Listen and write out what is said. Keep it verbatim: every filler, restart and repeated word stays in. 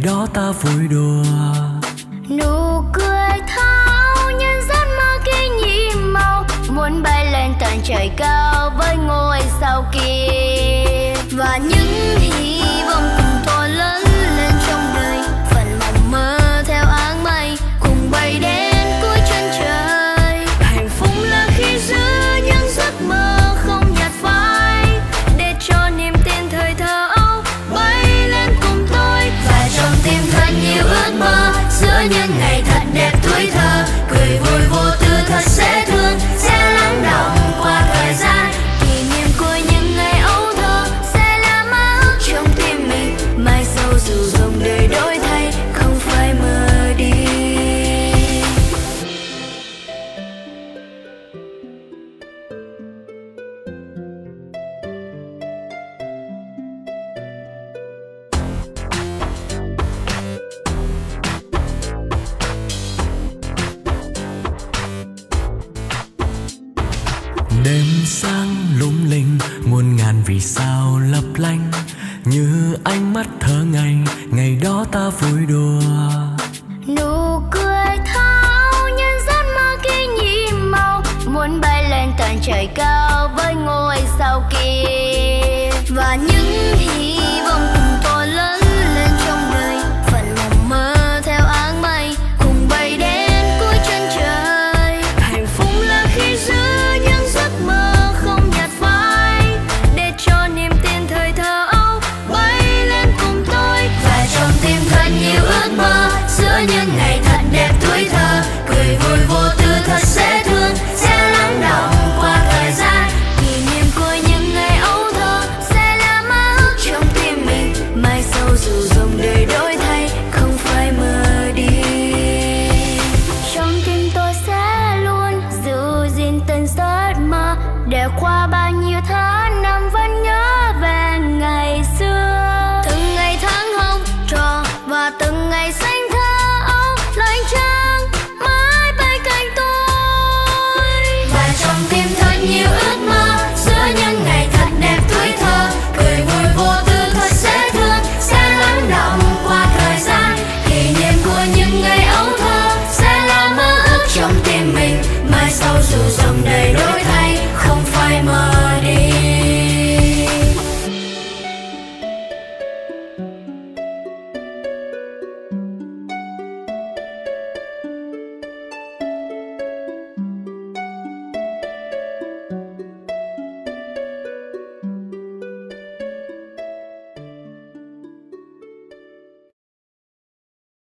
đó ta vui đùa. Nụ cười thao nhân giấc mơ kỷ nhiệm màu, muốn bay lên tận trời cao với ngôi sao kia. Và những hy vọng cùng to lớn lên trong đời, phần mộng mơ theo áng mây cùng bay đến cuối chân trời. Hạnh phúc là khi giữ những giấc mơ không nhạt phai, để cho niềm tin thời thơ ấu bay lên cùng tôi. Và trong tim thật nhiều ước mơ giữa những ngày thật đẹp tuổi thơ, cười vui vô tư thật dễ thương sẽ lắng đọng qua thời gian. Kỷ niệm của những ngày ấu thơ sẽ là mơ ước trong tim mình, mai sau dù dòng đời đổi thay không phải mơ đi. Đêm sáng lung linh, muôn ngàn vì sao lấp lánh, như ánh mắt thơ ngây, ngày đó ta vui đùa. Nụ cười thao nhân giấc mơ kỷ nhiệm màu, muốn bay lên tận trời cao với ngôi sao kia. Và những hy vọng cùng to lớn lên trong đời, phần mộng mơ theo áng mây cùng bay đến cuối chân trời. Hạnh phúc là khi giữ những giấc mơ không nhạt phai, để cho niềm tin thời thơ ấu bay lên cùng tôi. Và trong tim thật nhiều ước mơ giữa những ngày